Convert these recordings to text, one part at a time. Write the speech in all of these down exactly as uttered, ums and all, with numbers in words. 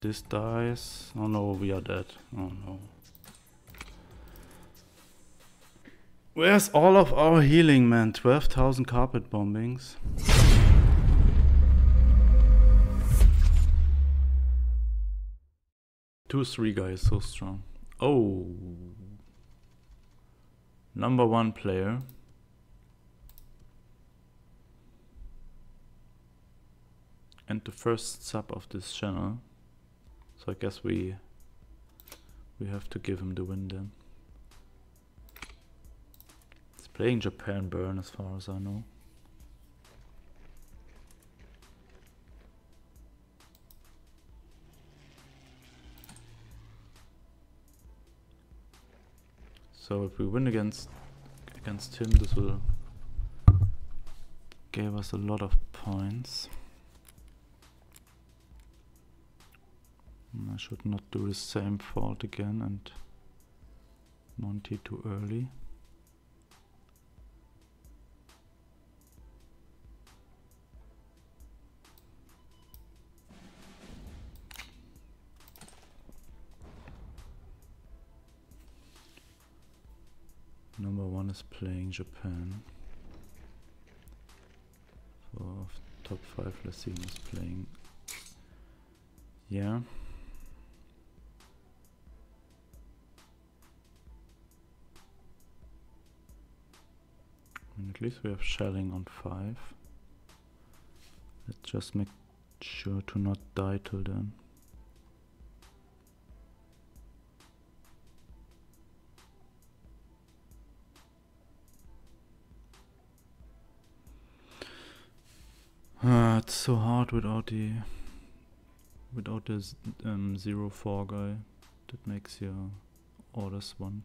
this dies. Oh no, we are dead. Oh no. Where's all of our healing, man? twelve thousand carpet bombings. two three guy is so strong. Oh. Number one player. And the first sub of this channel. So I guess we we have to give him the win then. He's playing Japan Burn as far as I know. So if we win against against him, this will give us a lot of points. I should not do the same fault again and Monty too early. Number one is playing Japan. So top five, let's see who's playing. Yeah. And at least we have shelling on five. Let's just make sure to not die till then. Ah, it's so hard without the without this um, zero four guy. That makes your orders one.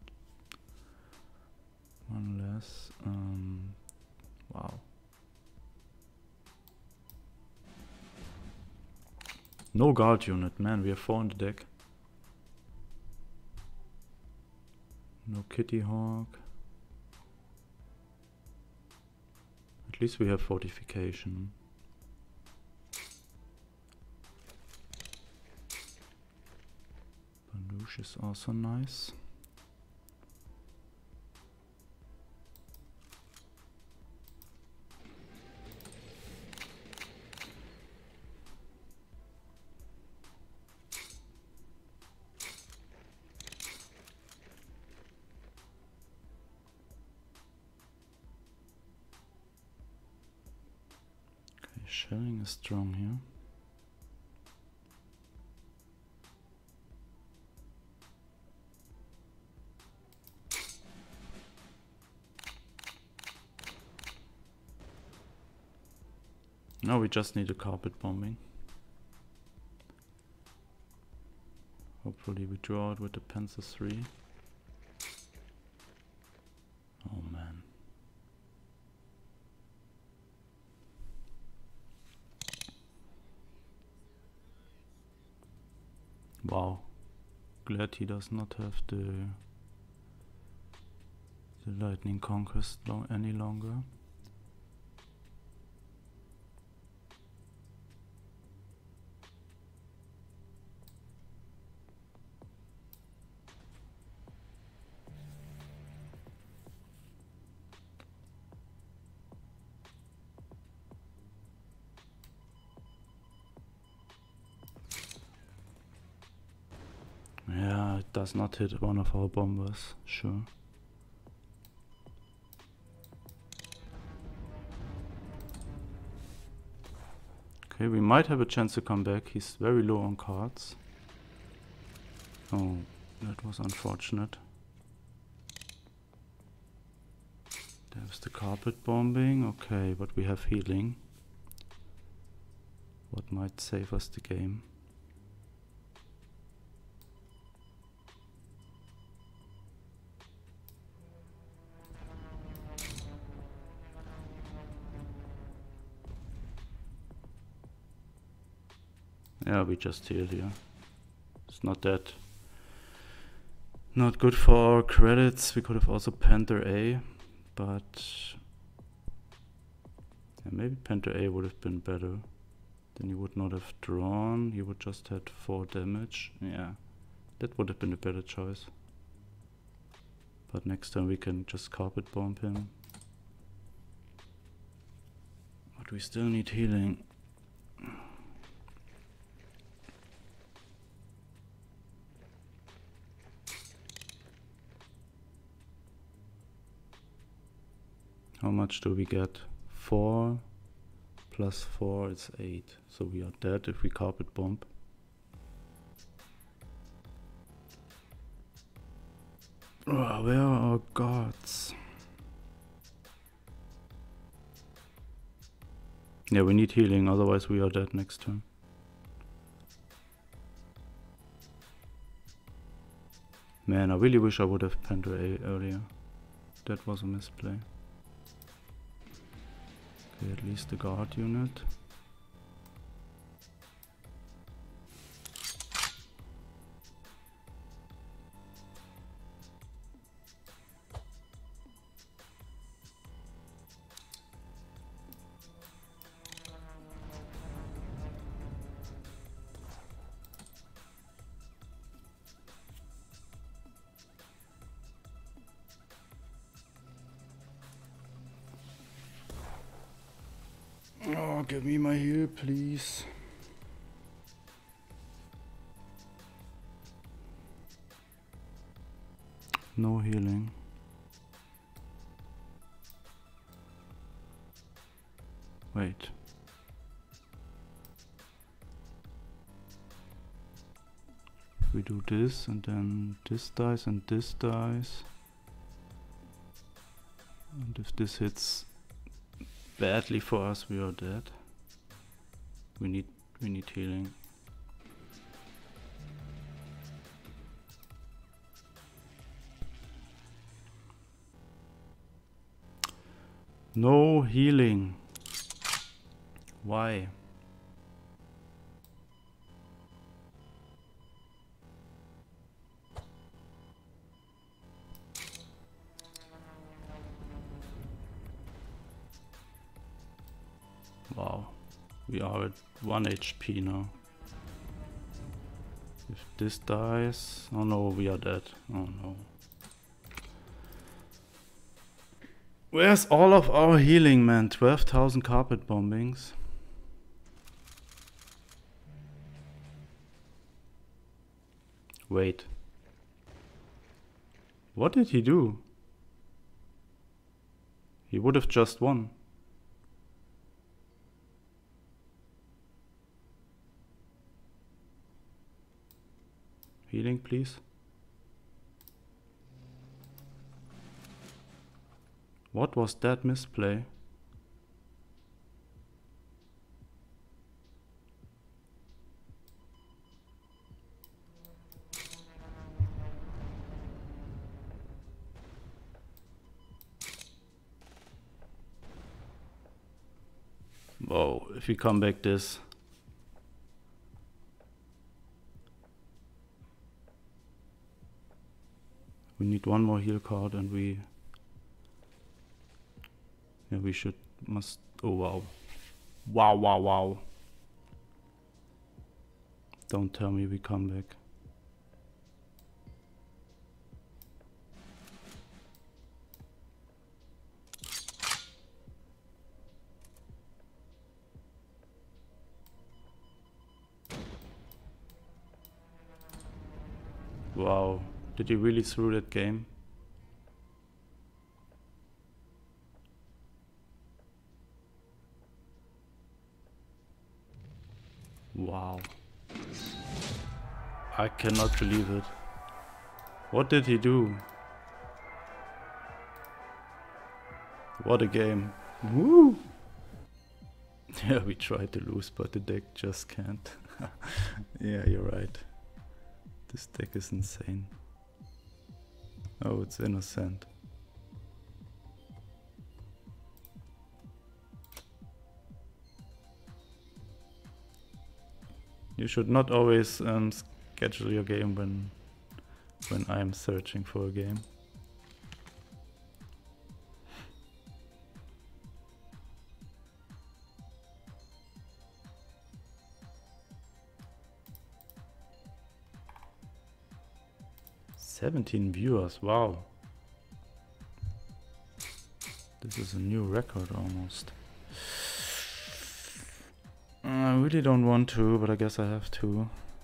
One less. Um, wow. No guard unit, man. We have four in the deck. No Kitty Hawk. At least we have fortification. Banush is also nice. Shelling is strong here. Now we just need a carpet bombing. Hopefully we draw it with the Panzer three. Oh man. Wow, glad he does not have the the lightning conquest lo any longer. Yeah, it does not hit one of our bombers, sure. Okay, we might have a chance to come back. He's very low on cards. Oh, that was unfortunate. There's the carpet bombing. Okay, but we have healing. What might save us the game? Yeah, we just healed here. It's not that not good for our credits. We could have also Panther A, but yeah, maybe Panther A would have been better Then he would not have drawn, he would just had four damage. Yeah, that would have been a better choice. But next time we can just carpet bomb him. But we still need healing. How much do we get? Four plus four is eight. So we are dead if we carpet bomb. Oh, where are our gods? Yeah, we need healing, otherwise we are dead next turn. Man, I really wish I would have Panther A earlier. That was a misplay. Okay, at least the guard unit. Oh, give me my heal, please. No healing. Wait. We do this and then this dies and this dies. And if this hits badly for us, we are dead. We need we need healing. No healing. Why? Wow, we are at one H P now. If this dies, oh no, we are dead. Oh no. Where's all of our healing, man? twelve thousand carpet bombings. Wait. What did he do? He would have just won. Healing, please. What was that misplay? Whoa, if we come back this. We need one more heal card and we... Yeah, we should, must, oh wow. Wow, wow, wow. Don't tell me we come back. Wow, did he really throw that game? Wow. I cannot believe it. What did he do? What a game. Woo! Yeah, we tried to lose, but the deck just can't. Yeah, you're right. This deck is insane. Oh, it's innocent. You should not always um, schedule your game when when I'm searching for a game. seventeen viewers, wow. This is a new record almost. I really don't want to, but I guess I have to.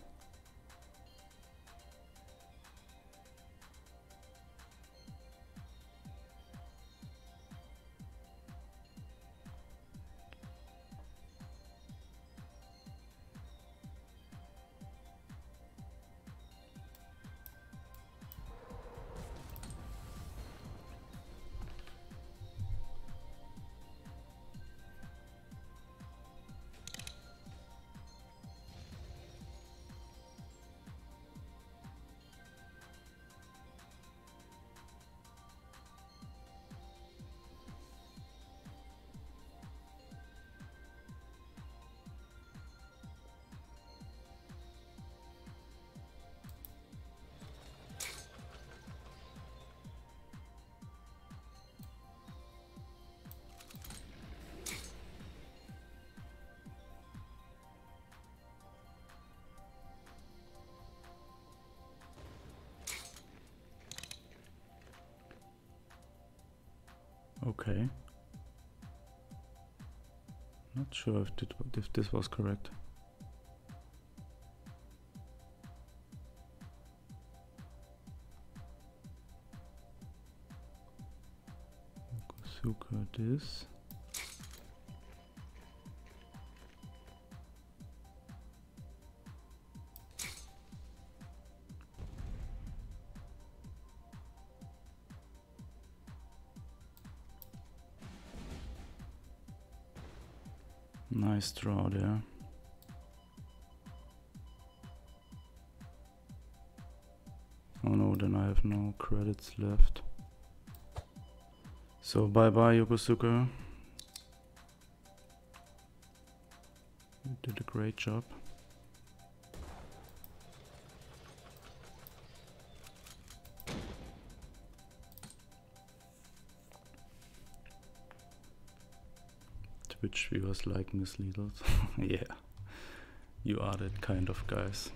Okay. Not sure if, it, if this was correct. Yokosuka this. Nice draw there. Oh no, then I have no credits left. So bye bye Yokosuka. You did a great job. Twitch viewers like Miss Needles. Yeah, you are that kind of guys.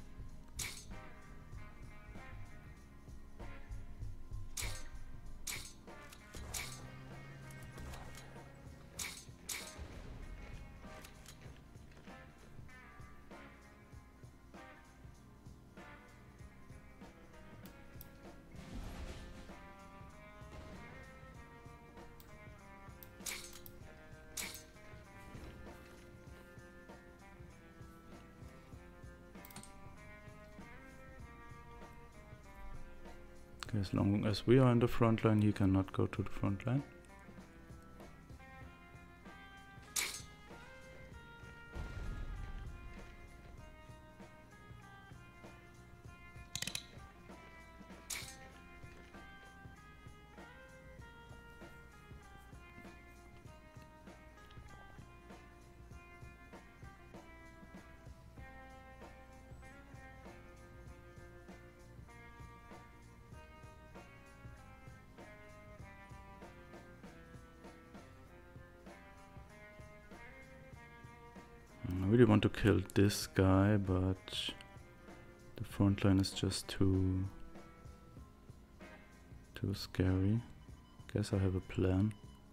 As long as we are in the front line, he cannot go to the front line. I really want to kill this guy, but the front line is just too too scary. Guess I have a plan.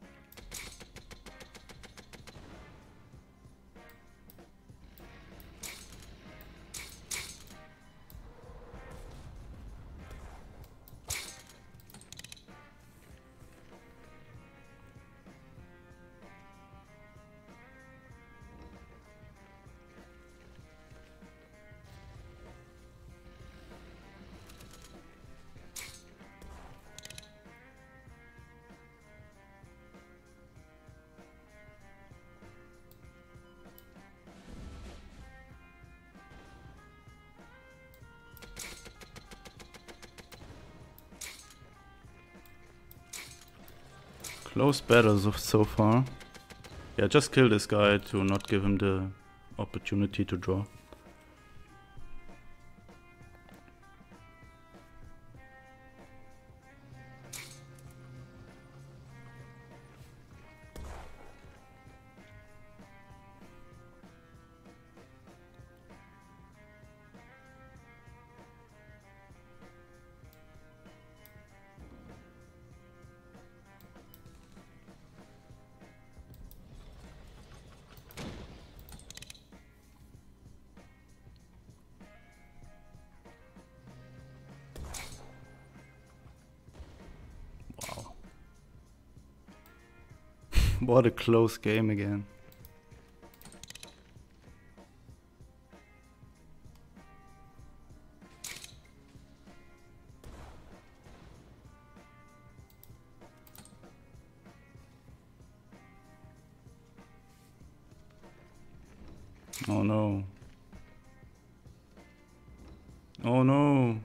Close battles of so far. Yeah, just kill this guy to not give him the opportunity to draw. What a close game again. Oh no. Oh no.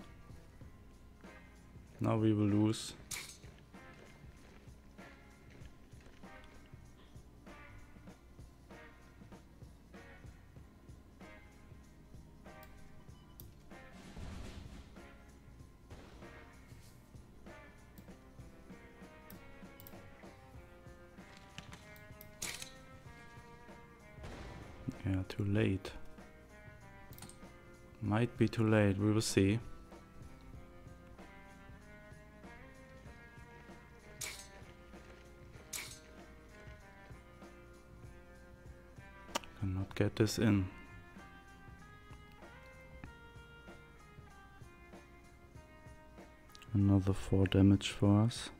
Now we will lose. Yeah, too late. Might be too late, we will see. Cannot get this in. Another four damage for us.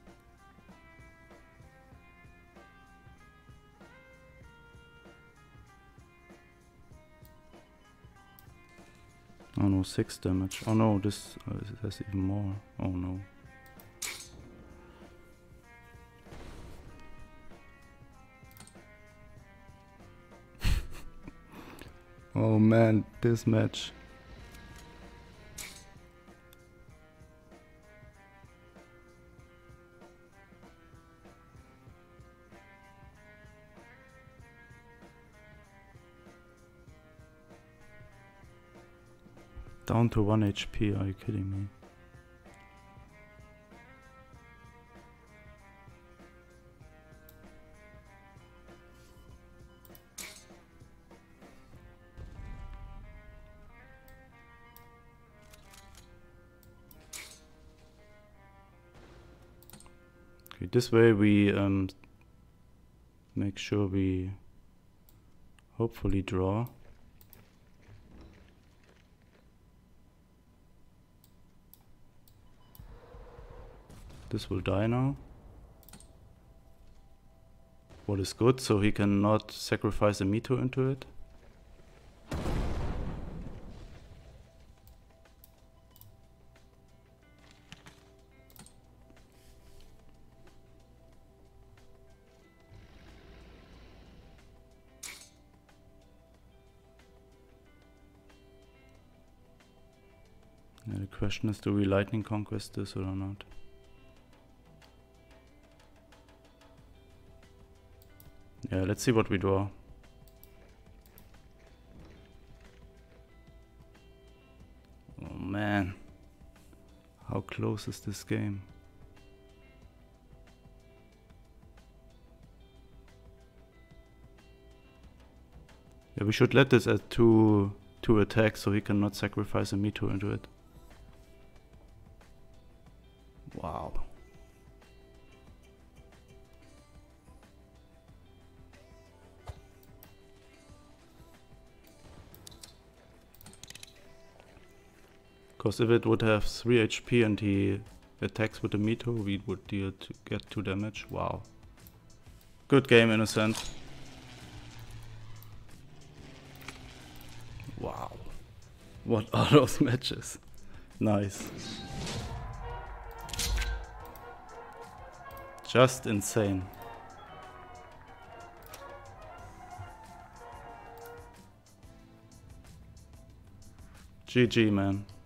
Oh no, six damage. Oh no, this uh, has even more. Oh no. Oh man, this match. Down to one H P, are you kidding me? Okay, this way we um, make sure we hopefully draw. This will die now. What is good, so he cannot sacrifice a Mito into it. Yeah, the question is, do we lightning conquest this or not? Yeah, let's see what we draw. Oh man, how close is this game? Yeah, we should let this at two two attacks so he cannot sacrifice a Mito into it. Wow. Because if it would have three H P and he attacks with the Mito, we would deal to get two damage. Wow. Good game, Innocent. Wow. What are those matches? Nice. Just insane. G G, man.